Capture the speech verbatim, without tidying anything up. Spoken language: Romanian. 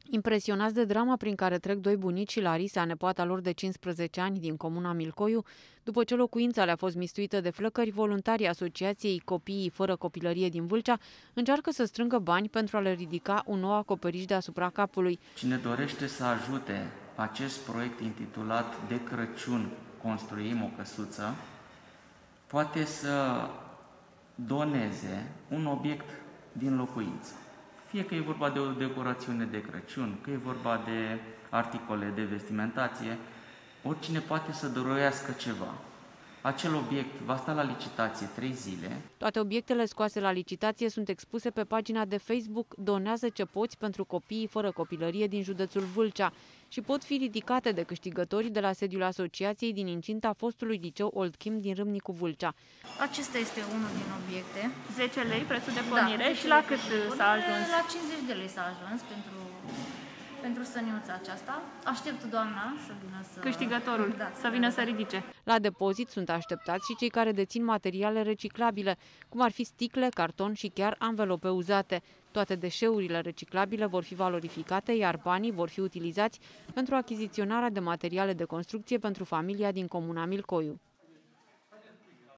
Impresionați de drama prin care trec doi bunici și Larisa, nepoata lor de cincisprezece ani din comuna Milcoiu, după ce locuința le-a fost mistuită de flăcări, voluntarii Asociației Copiii Fără Copilărie din Vâlcea încearcă să strângă bani pentru a le ridica un nou acoperiș deasupra capului. Cine dorește să ajute acest proiect intitulat De Crăciun construim o căsuță, poate să doneze un obiect din locuință. Fie că e vorba de o decorațiune de Crăciun, că e vorba de articole de vestimentație, oricine poate să dăruiască ceva. Acel obiect va sta la licitație trei zile. Toate obiectele scoase la licitație sunt expuse pe pagina de Facebook Donează ce poți pentru copiii fără copilărie din județul Vâlcea și pot fi ridicate de câștigătorii de la sediul asociației din incinta fostului liceu Old Kim din Râmnicu Vâlcea. Acesta este unul din obiecte. zece lei prețul de pornire Da, și la cât s-a ajuns? La cincizeci de lei s-a ajuns pentru, pentru săniuța aceasta. Aștept doamna să vină să... Câștigătorul, da, să vină da, să ridice. La depozit sunt așteptați și cei care dețin materiale reciclabile, cum ar fi sticle, carton și chiar anvelope uzate. Toate deșeurile reciclabile vor fi valorificate, iar banii vor fi utilizați pentru achiziționarea de materiale de construcție pentru familia din comuna Milcoiu.